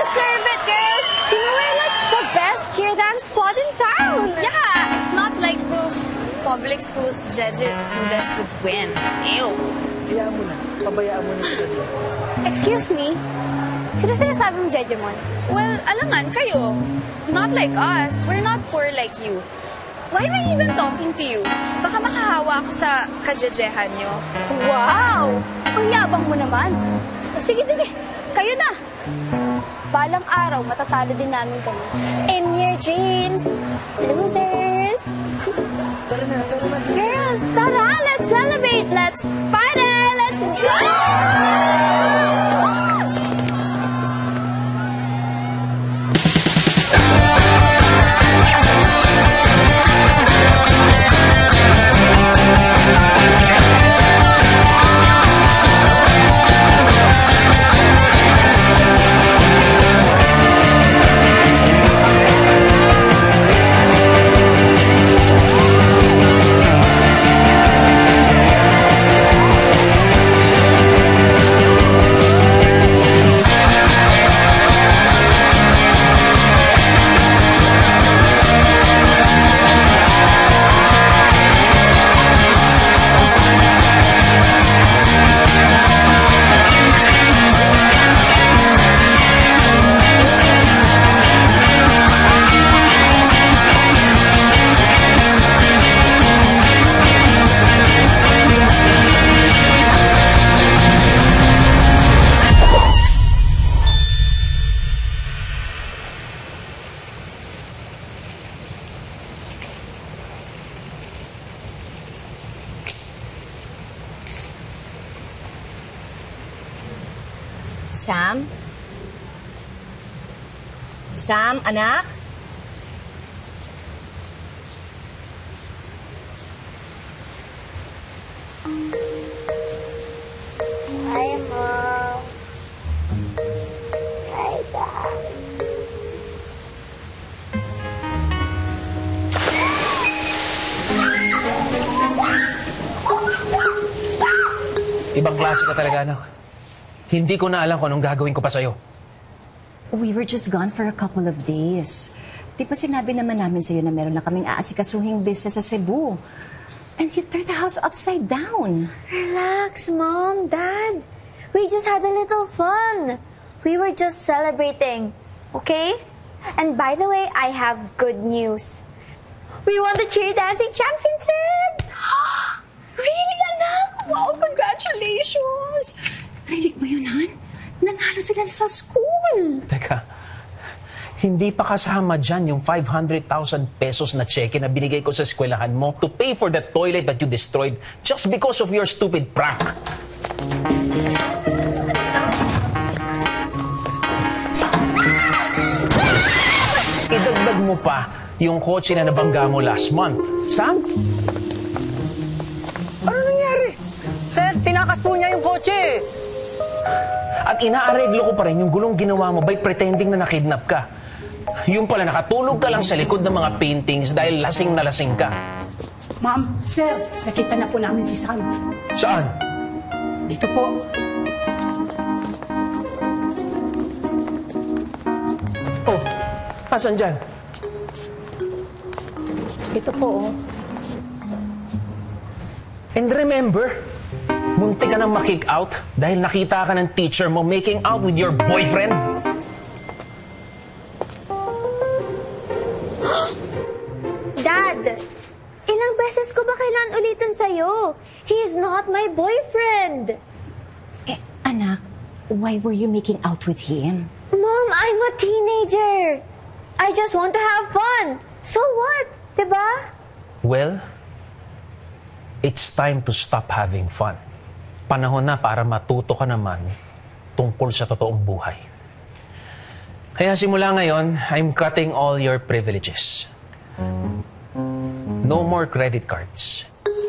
deserve it, girls. You know, we're like the best cheer dance spot in town. Yeah, it's not like those public schools judged students would win. Ew. Kaya mo na. Pabayaan mo na sila dance. Excuse me? Sino sinasabi mong Jejemon? Well, alangan kayo. Not like us. We're not poor like you. Why am I even talking to you? Baka makahawa ako sa kajejehan nyo. Wow! Ang yabang mo naman. Sige, kayo na. Balang araw, matatalo din namin kayo. In your dreams, losers. Tara na. Girls, tara, let's celebrate. Let's party. Let's go! Sam? Sam, anak? Hi, Mom. Hi, Dad. Ibang klase ka talaga, anak. Hindi ko na alam kung anong gagawin ko pa sa'yo. We were just gone for a couple of days. Di ba sinabi naman namin sa'yo na meron na kaming aasikasuhing business sa Cebu? And you turned the house upside down. Relax, Mom, Dad. We just had a little fun. We were just celebrating, okay? And by the way, I have good news. We won the cheer dancing championship! Really, anak? Wow, congratulations! Rinig mo yun, Han? Nanalo sila sa school. Teka, hindi pa kasama dyan yung 500,000 pesos na cheque na binigay ko sa eskwelahan mo to pay for the toilet that you destroyed just because of your stupid prank. Idagdag mo pa yung kotse na nabangga mo last month. Sam? Ano nangyari? Sir, tinakas po niya yung kotse. At inaareglo ko pa rin yung gulong ginawa mo by pretending na nakidnap ka. Yung pala, nakatulog ka lang sa likod ng mga paintings dahil lasing na lasing ka. Ma'am, sir, nakita na po namin si Sam. Saan? Dito po. Oh, asan dyan? Ito po, oh. And remember, munti ka nang makick out dahil nakita ka ng teacher mo making out with your boyfriend? Dad, ilang beses ko ba kailan ulitin sa'yo? He's not my boyfriend. Eh, anak, why were you making out with him? Mom, I'm a teenager. I just want to have fun. So what? Diba? Well, it's time to stop having fun. Panahon na para matuto ka naman tungkol sa totoong buhay. Kaya simula ngayon, I'm cutting all your privileges. No more credit cards.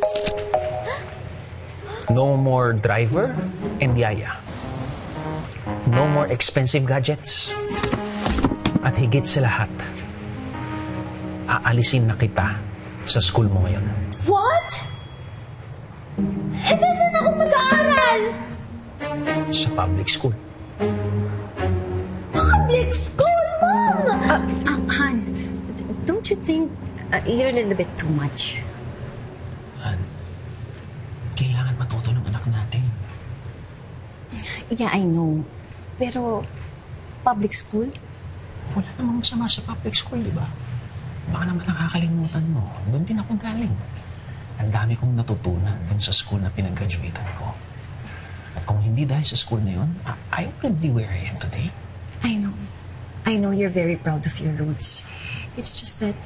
No more driver and yaya. No more expensive gadgets. At higit sa lahat, aalisin na kita sa school mo ngayon. What? Eh, saan ako mag-aaral? Sa public school. Public public school, Mom! Han, don't you think you're a little bit too much? Han, kailangan matuto ng anak natin. Yeah, I know. Pero, public school? Wala namang masama sa public school, di ba? Baka naman nakakalimutan mo. Doon din ako galing. Ang dami kong natutunan doon sa school na pinag-graduatean ko. At kung hindi dahil sa school na yun, I wouldn't be where I am today. I know. I know you're very proud of your roots. It's just that,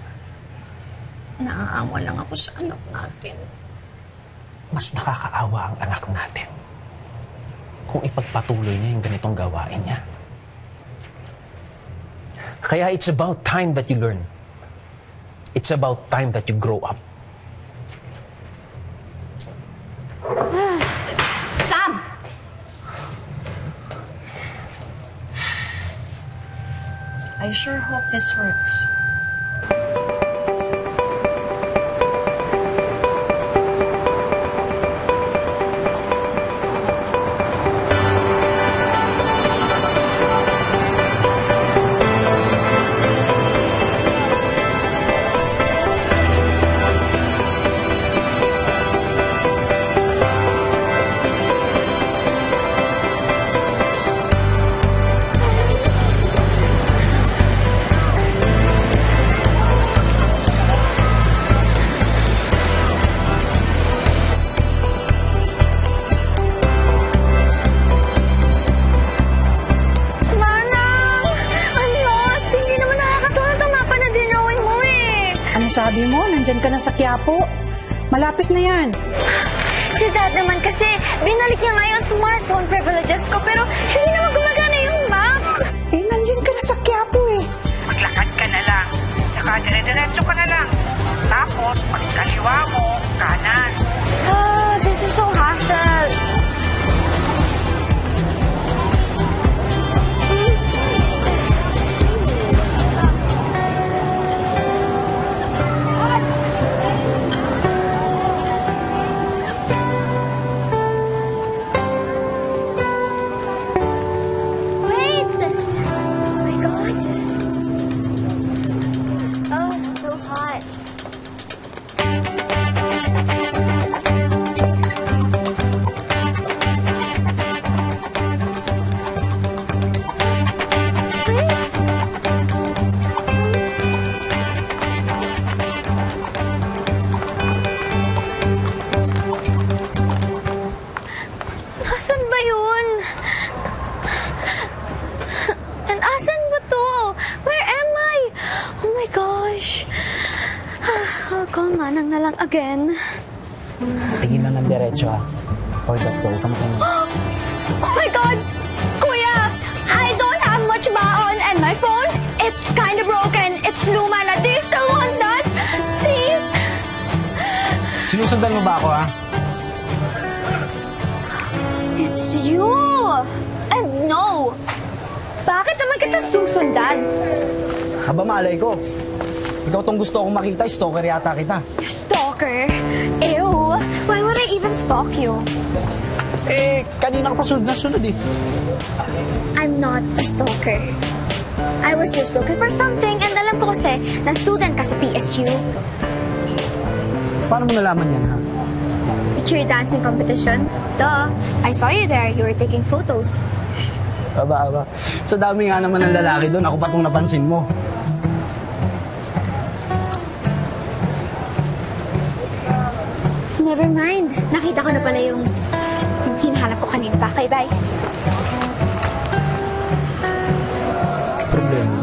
naaawa lang ako sa anak natin. Mas nakakaawa ang anak natin kung ipagpatuloy niya yung ganitong gawain niya. Kaya it's about time that you learn. It's about time that you grow up. Sam! I sure hope this works. Sabi mo, nandyan ka na sa Quiapo. Malapit na yan. Si Dad naman kasi, binalik niya nga yung smartphone privileges ko, pero hindi naman gumagana yung Mac. Eh, nandyan ka na sa Quiapo eh. Maglakad ka na lang. Saka dire-diretso ka na lang. Tapos, pag kaliwa mo, kanan. This is so hassle. Again. Tingin lang ng diretso ha. Hold up to. Huwag ka makinig. Oh my God! Kuya! I don't have much baon and my phone, it's kind of broken. It's luma na. Do you still want that? Please? Sinusundan mo ba ako ha? It's you! And no! Bakit naman kita susundan? Haba malay ko. Ikaw tong gusto akong makita, stalker yata kita. Stalker? Ew! Why would I even stalk you? Eh, kanina ka pa sunod na sunod eh. I'm not a stalker. I was just looking for something and alam ko kasi na student ka sa PSU. Paano mo nalaman yan ha? Teacher dancing competition? Duh! I saw you there. You were taking photos. Aba. Sa dami nga naman ng lalaki doon, ako pa itong napansin mo. Never mind. Nakita ko na pala yung hinahanap ko kanina pa. Okay, bye. Problema.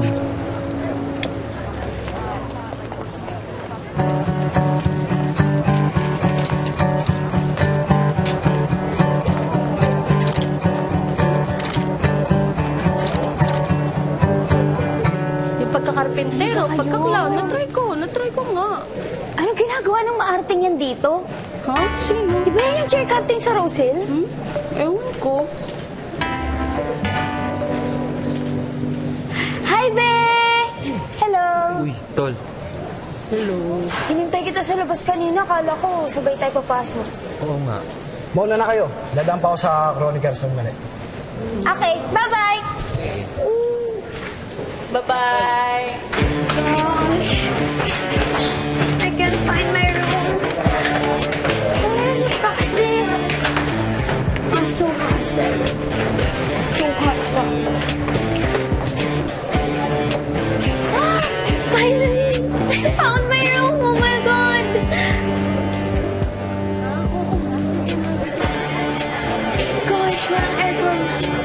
Yung pagkakarpentero, pagka-clown, natry ko nga. Anong ginagawa ng maarting yan dito? Ha? Sino? Di ba yan yung chair cutting sa Rose Hill? Ewan ko. Hi, Be! Hello! Uy, tol. Hello. Hinintay kita sa labas kanina. Kala ko sabay tayo papasok. Oo nga. Mauna na kayo. Dadaan pa ako sa Chronicles ng mali. Okay, bye-bye! Bye-bye! Gosh. I can't find my room. Where's the taxi? I'm so hot. So hot. Finally! I found my room! Oh my God! Gosh, walang aircon.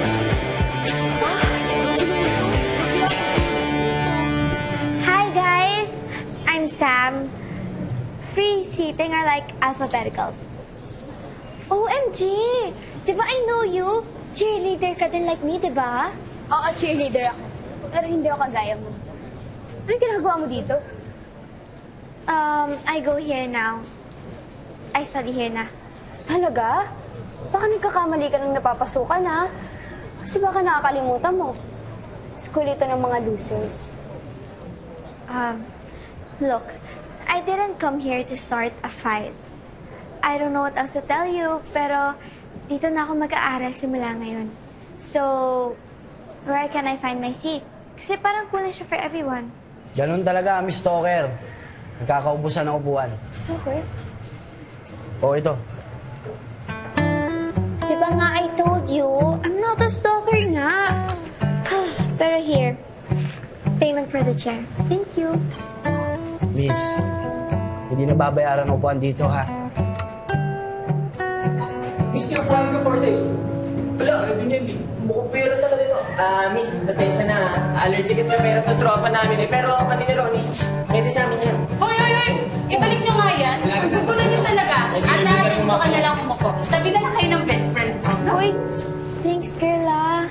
Hi guys! I'm Sam. Free seating are like alphabetical. OMG! Diba I know you? Cheerleader ka din like me, diba? Oo, cheerleader ako. Pero hindi ako kagaya mo. Ano ginagawa mo dito? I go here now. I study here na. Talaga? Baka nagkakamali ka nang napapasukan, ha? Kasi baka nakakalimutan mo. School ito ng mga losers. Look, I didn't come here to start a fight. I don't know what else to tell you, pero dito na ako mag-aaral simula ngayon. So, where can I find my seat? Kasi parang kulang siya for everyone. Ganun talaga, Miss Stalker. Nagkakaubusan ng upuan. Stalker? O, ito. Diba nga I told you, I'm not a stalker nga. Pero here, payment for the chair. Thank you. Miss, hindi na babayaran ng upuan dito, ha? Miss, yung upuan ko for sale. Wala, hindi yan, eh. Mukhang pera talaga ito. Miss, pasensya na. Allergic sa pera to tropa namin eh. Pero kami ni Ronnie, pwede sa amin yan. Hoy! Ibalik nyo nga yan. Gugulan nyo talaga. At dahil dito ka na lang umuko. Tabi na lang kayo ng best friend. Uy, thanks, girl, ah.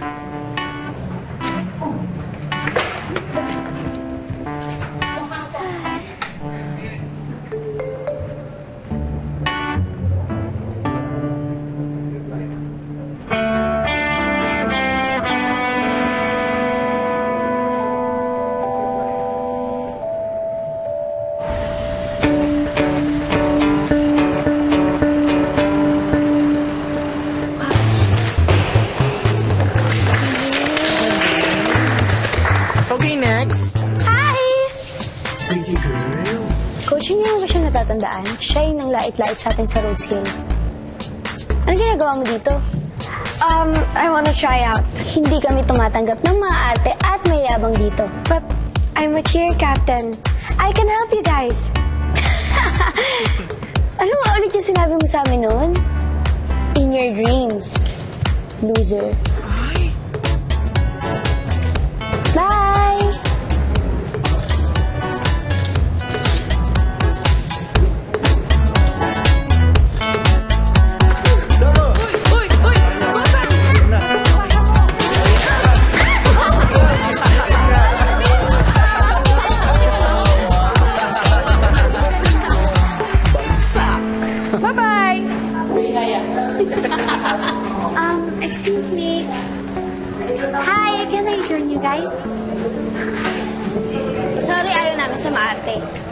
Okay, next. Hi! Pretty girl. Coach, hindi mo ba siya natatandaan? Siya yung nang lait-lait sa atin sa road skill. Ano ginagawa mo dito? I wanna try out. Hindi kami tumatanggap ng maaarte at mayabang dito. But I'm a cheer captain. I can help you guys. Ano nga ulit yung sinabi mo sa amin noon? In your dreams, loser. Ay. Bye! Bye-bye! Excuse me. Hi, can I join you guys? Sorry, ayaw namin sa maarte.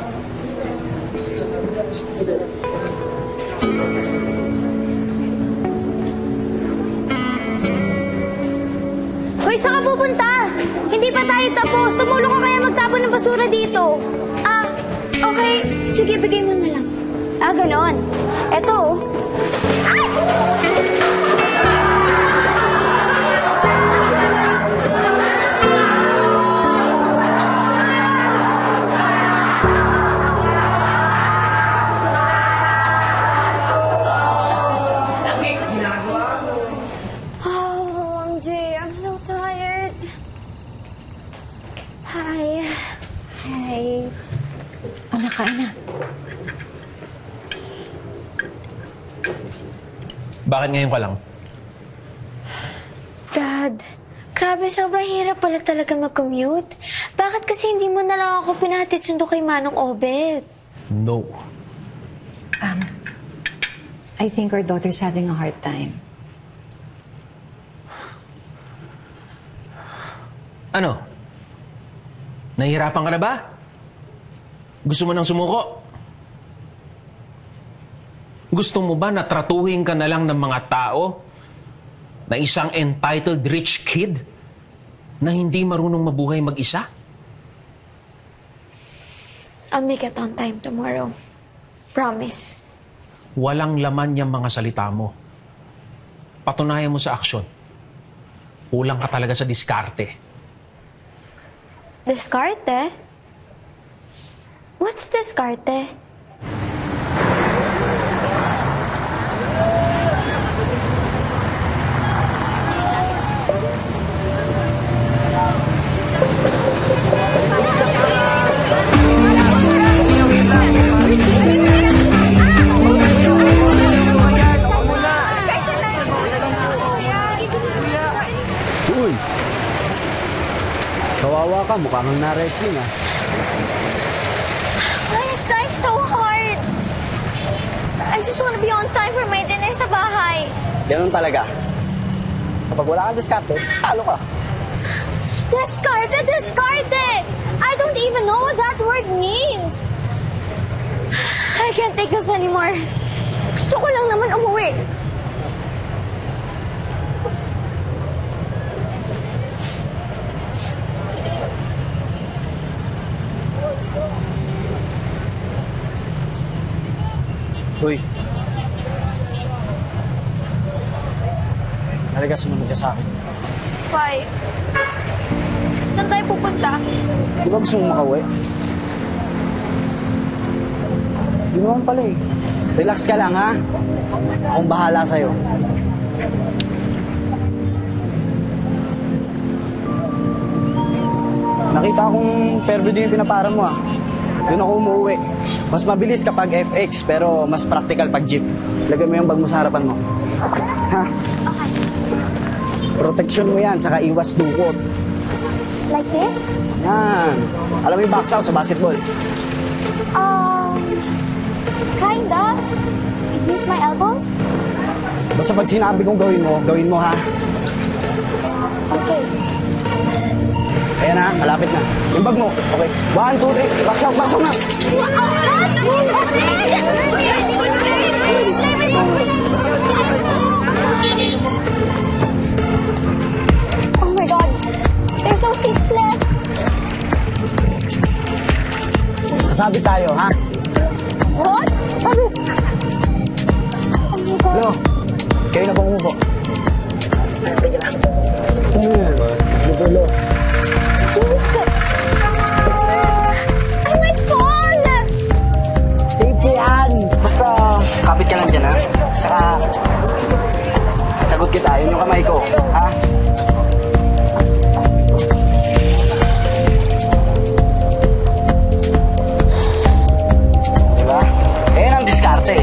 Hoy, saan ka pupunta? Hindi pa tayo tapos. Tumulong ka kaya magtapon ng basura dito. Okay. Sige, bigay mo na lang. Ganon. Eto, OMG, I'm so tired. Hi. Hey. Anak, kain na. Bakit ngayon ka lang? Dad, grabe, sobrang hirap pala talaga mag-commute. Bakit kasi hindi mo na lang ako pinahatid sundo kay Manong Obet? No. I think our daughter's having a hard time. Ano? Nahihirapan ka na ba? Gusto mo nang sumuko? Gusto mo ba na tratuhin ka na lang ng mga tao na isang entitled rich kid na hindi marunong mabuhay mag-isa? I'll make it on time tomorrow. Promise. Walang laman yung mga salita mo. Patunayan mo sa aksyon. Kulang ka talaga sa diskarte. Diskarte? What's diskarte? Uy! Kawawa ka, mukha kang na-wrestling ah. Why is life so hard? I just want to be on time for my dinner sa bahay. Ganun talaga. Kapag wala kang diskarte, talo ka. Discarte! Discarte! I don't even know what that word means. I can't take this anymore. Gusto ko lang naman umuwi. Uy. Talaga sumunod ka sa akin. Why? Saan tayo pupunta? Di ba gusto mong makauwi? Di naman pala eh. Relax ka lang ha. Akong bahala sa'yo. Nakita akong perverde yung pinapara mo ah. Doon ako umuwi. Mas mabilis kapag FX, pero mas practical pag jeep. Lagay mo yung bag mo sa harapan mo. Ha? Okay. Protection mo yan, saka iwas dukot. Like this? Yan. Alam mo yung box out sa basketball? Kinda. It means my elbows? Basta pag sinabi kong gawin mo ha. Okay. Ayan na, malapit na. Yung bag mo. Okay. 1, 2, 3. Box out na. Oh my God. There's no seats left. Sasabi tayo, ha? What? Sabi. Oh my God. Hello. Kayo na pong umupo. Teka lang. Hello. Jesus. I might fall. Safety yan. Basta, kapit ka lang dyan, ha? Saka, sagot kita. Yun yung kamay ko, ha? Diba? Ayan ang diskarte.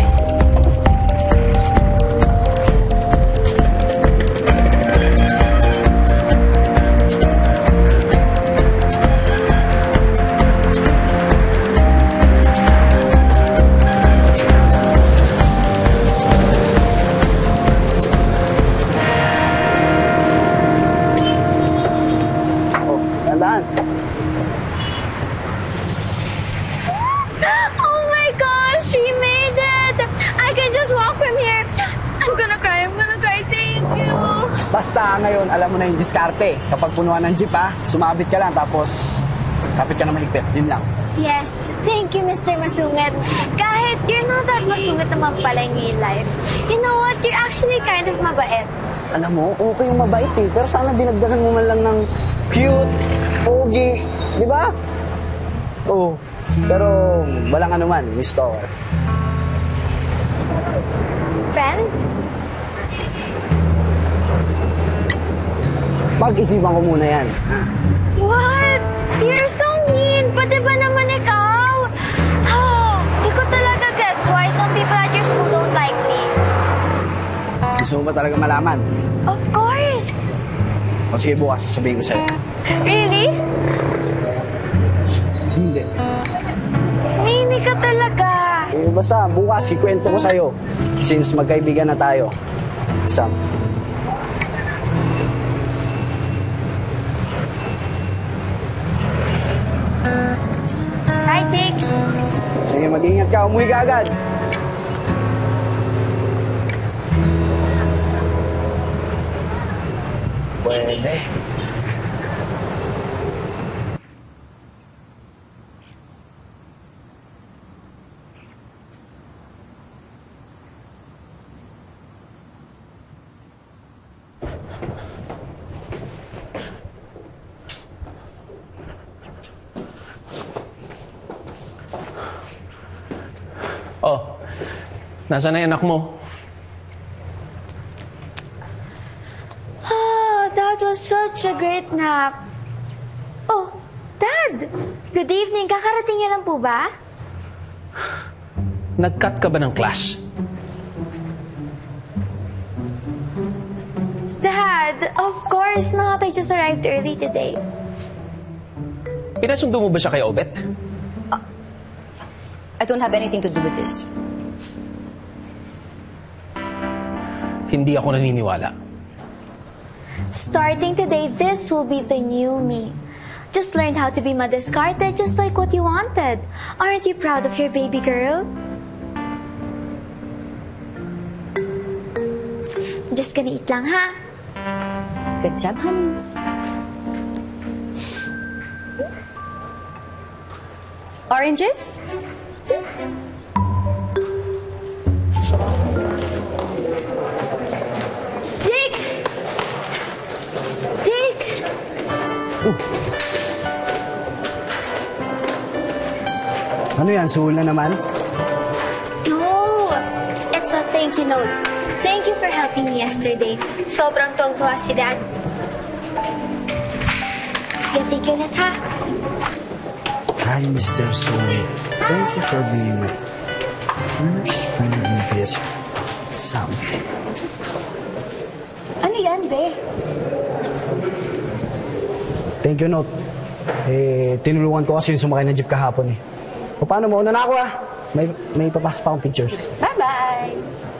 Oh my gosh, we made it! I can just walk from here. I'm gonna cry. Thank you. Basta ngayon, alam mo na yung diskarte. Kapag punuan ng jeep, ha? Sumabit ka lang, tapos kapit ka na mahigpit. Yun lang. Yes, thank you, Mr. Masungit. Kahit you're not that masungit naman pala in real life. You know what? You're actually kind of mabait. Alam mo, okay yung mabait eh. Pero sana dinagdagan mo man lang ng cute, pogi, di ba? Oo. Pero walang anuman, Miss Tower. Friends? Pag-isipan ko muna yan. What? You're so mean. Pati ba naman ikaw? Oh, di ko talaga gets why some people at your school don't like me. Gusto mo ba talaga malaman? Of course. O sige, bukas sasabihin ko sa'yo. Really? Hindi. Mini ka talaga. Eh, basta bukas ikwento ko sa'yo. Since magkaibigan na tayo. Sam. Hi, Jake. Sige, mag-ingat ka. Umuwi ka agad. Pwede. Nasaan na yung anak mo? Oh, that was such a great nap. Oh, Dad! Good evening. Kakarating niyo lang po ba? Nag-cut ka ba ng class? Dad, of course not. I just arrived early today. Pinasundo mo ba siya kay Obet? I don't have anything to do with this. Hindi ako naniniwala. Starting today, this will be the new me. Just learned how to be ma-discarded just like what you wanted. Aren't you proud of your baby girl? Just gonna eat lang, ha? Good job, honey. Oranges? Jake! Jake! Ano yan? Suhol na naman? No, it's a thank you note. Thank you for helping me yesterday. Sobrang tuwang-tuwa si Dad. Sige, thank you ulit, ha? Hi, Mr. Soul. Thank you for being my first friend in this Sam. Ano yan, be? Thank you, Note. Tinulungan ko kasi yung sumakay na jeep kahapon eh. O paano mo? Una na ako May papasok pa akong pictures. Bye-bye!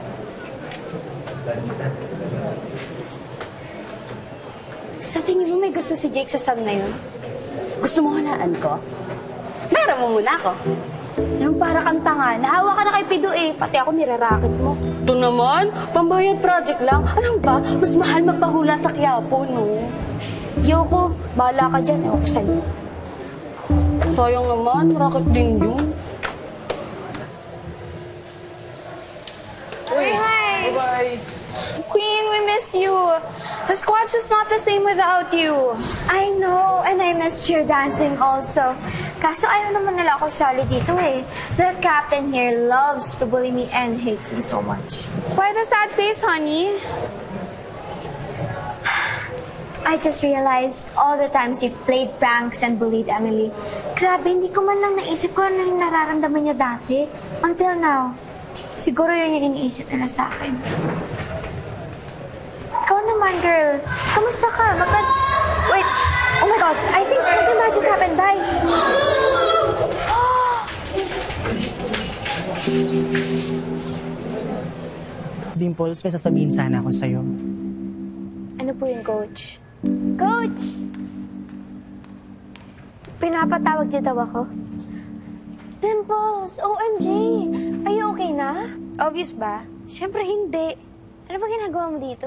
Sa tingin mo may gusto si Jake sa Sam na yun? Gusto mo hanaan ko? Meron mo muna ako. Anong para kang tanga? Nahawa ka na kay Pido eh. Pati ako niraraket mo. Ito naman, pambayad project lang. Alam ba, mas mahal magpahula sa Quiapo, no? Yoko, bahala ka dyan. Ewan ko sa'yo. Sayang naman, racket din yun. Hi! Bye-bye. Queen, we miss you. The squad's just not the same without you. I know, and I missed your dancing also. Kaso ayaw naman nila ako sali dito eh. The captain here loves to bully me and hate me so much. Why the sad face, honey? I just realized all the times you played pranks and bullied Emily. Grabe, hindi ko man lang naisip ko ano yung nararamdaman niya dati. Until now. Siguro yun yung iniisip nila sa akin. Ikaw naman, girl. Kamusta ka? Wait. Oh my God. I think something bad just happened. Bye. Dimples, may sasabihin sana ako sa'yo. Ano po yun, Coach? Coach! Pinapatawag niyo daw ako? Dimples! OMG! Are you okay na? Obvious ba? Siyempre hindi. Ano ba ginagawa mo dito?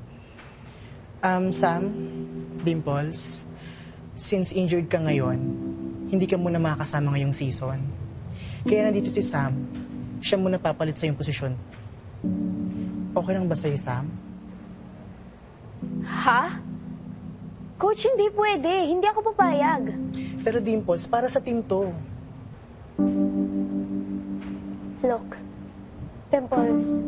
Sam, Dimples, since injured ka ngayon, hindi ka muna makakasama ngayong season. Kaya nandito si Sam, siya muna papalit sa iyong posisyon. Okay lang ba sa'yo, Sam? Ha? Coach, hindi pwede. Hindi ako papayag. Pero Dimples, para sa team to. Look, Dimples,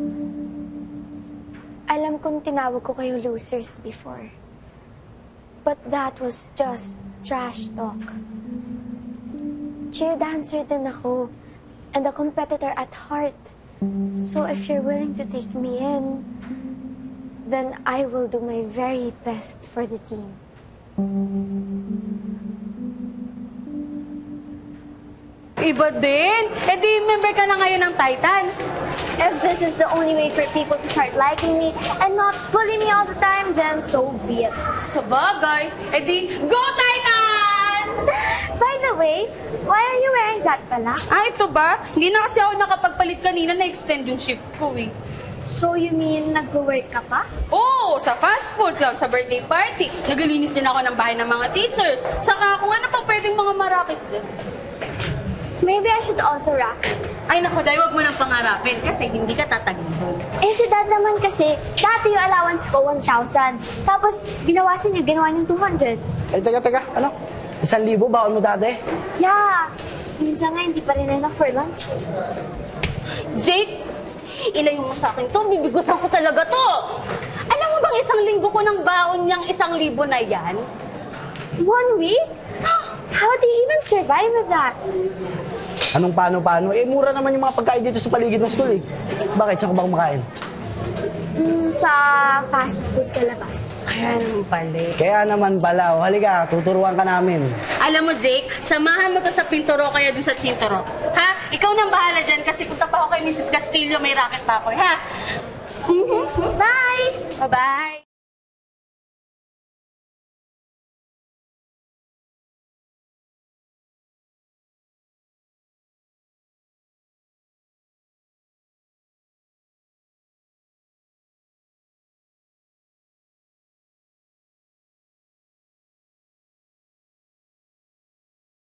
alam kong tinawag ko kayong losers before. But that was just trash talk. Cheer dancer din ako, and a competitor at heart. So if you're willing to take me in, then I will do my very best for the team. Iba din. Eh di, member ka na ngayon ng Titans. If this is the only way for people to start liking me and not bully me all the time, then so be it. Sa bagay, eh di, go Titans! By the way, why are you wearing that pala? Ah, ito ba? Hindi na kasi ako nakapagpalit kanina, na-extend yung shift ko eh. So you mean nag-work ka pa? Oo, sa fast food club, sa birthday party. Naglilinis din ako ng bahay ng mga teachers. Saka kung ano pa pwedeng mga marakit dyan. Maybe I should also rap. Ay naku, Day, huwag mo nang pangarapin kasi hindi ka tatagin. Eh si Dad naman kasi, dati yung allowance ko 1,000. Tapos binawasan niya, ginawa niyang 200. Eh, teka. Ano? 1,000 baon mo dati? Yeah. Minsan nga hindi pa rin enough for lunch. Jake, Ilayo mo sa akin to, bibigusan ko talaga to. Alam mo bang isang linggo ko ng baon niyang 1,000 na yan? 1 week? How do you even survive with that? Anong paano? Eh, mura naman yung mga pagkain dito sa paligid ng school eh. Bakit? Saan ka ba kumakain? Sa fast food sa labas. Kaya naman pala. Kaya naman pala. O, halika, tuturuan ka namin. Alam mo, Jake, samahan mo to sa Pintoro kaya dun sa Chintoro. Ha? Ikaw nang bahala dyan kasi punta pa ako kay Mrs. Castillo, may racket pa ako, ha? Bye! Bye-bye!